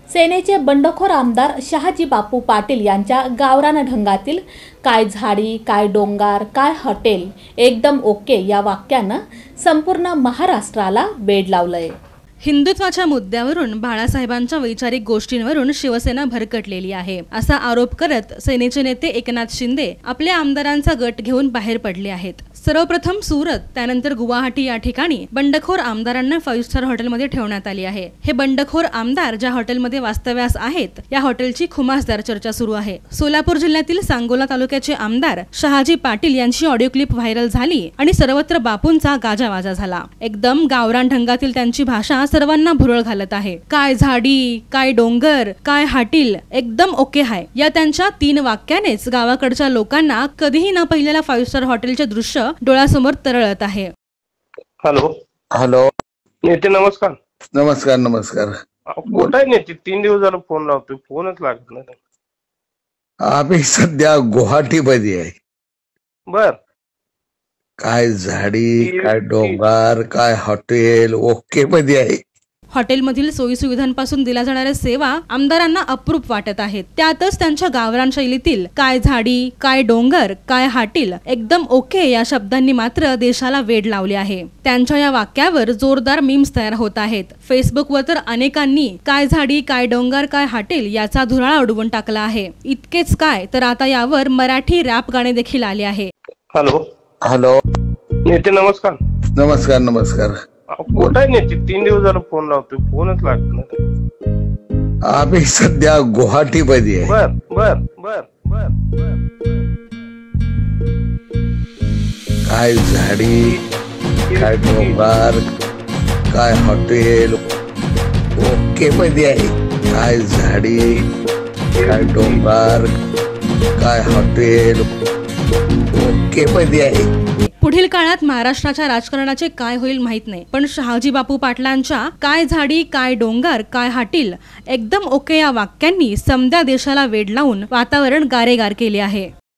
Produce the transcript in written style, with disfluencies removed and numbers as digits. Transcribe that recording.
सेनेचे बंडखोर आमदार शहाजी बापू पाटील यांच्या गावरान ढंगातील काय झाडी, काय डोंगर, काय हॉटेल, एकदम ओके या वाक्यानं संपूर्ण महाराष्ट्राला वेड लावलंय। हिंदुत्वाच्या मुद्द्यावरून बाळासाहेबांच्या वैचारिक गोष्टींवरून शिवसेना भरकटलेली आहे असा आरोप करत सेनेचे नेते एकनाथ शिंदे आपल्या आमदारांचा गट घेऊन बाहेर पडले आहेत। सर्वप्रथम सुरत, त्यानंतर गुवाहाटी या ठिकाणी बंडखोर आमदारांना 5 स्टार हॉटेलमध्ये ठेवण्यात आली आहे। हे बंडखोर आमदार ज्या हॉटेलमध्ये वास्तव्यास आहेत या हॉटेलची खुमासदार चर्चा सुरू आहे। सोलापूर जिल्ह्यातील सांगोला तालुक्याचे आमदार शहाजी पाटील यांची ऑडिओ क्लिप व्हायरल झाली आणि सर्वत्र बापूंचा गाजावाजा झाला। एकदम गावरान ढंगातील त्यांची भाषा सर्वांना भुरळ घालत आहे। काय झाडी, काय डोंगर, काय हॉटेल, एकदम ओके आहे या त्यांच्या 3 वाक्यानेच गावाकडच्या लोकांना कधीही न पाहिलेल्या 5 स्टार हॉटेलचे दृश्य डोळ्यासमोर तरळत आहे। हॅलो हॅलो नेते, नमस्कार। नमस्कार नमस्कार। कुठं आहे नेते? 3 दिवस झालं फोन लावतोय, फोनच लागत नाही। आम्ही सध्या गुवाहाटी मध्ये आहे। बर, काय झाडी, काय डोंगर, काय हॉटेल ओके मध्ये आहे। हॉटेलमधील सोयी सुविधांपासून दिल्या जाणाऱ्या सेवा आमदारांना अप्रूप वाटत आहेत। त्यातच त्यांच्या गावरान शैलीतील काय झाडी, काय डोंगर, काय हॉटेल, एकदम ओके या शब्दांनी मात्र देशाला वेड लावले आहे। त्यांच्या या वाक्यावर जोरदार मीम्स तयार होत आहेत। फेसबुकवर तर अनेकांनी काय झाडी, काय डोंगर, काय हॉटेल याचा धुराळा उडवून टाकला आहे। इतकेच काय, तर आता यावर मराठी रॅप गाणे देखील आले आहे। हॅलो हॅलो नेते, नमस्कार। नमस्कार नमस्कार। कुठं आहे नेते? 3 दिवस झालं फोन लावतोय, फोनच लागत नाही। आम्ही सध्या गुवाहाटी मध्ये आहे। बर बर बर बर बर। काय झाडी, काय डोंगर, काय हॉटेल ओके मध्ये आहे। काय झाडी, काय डोंगर, काय हॉटेल ओके मध्ये आहे। पुढील काळात महाराष्ट्राच्या राजकारणाचे काय होईल माहित नाही, पण शहाजी बापू पाटलांच्या काय झाडी, काय डोंगर, काय हॉटेल, एकदम ओके या वाक्यांनी समद्या देशाला वेड लावून वातावरण गारेगार केले आहे।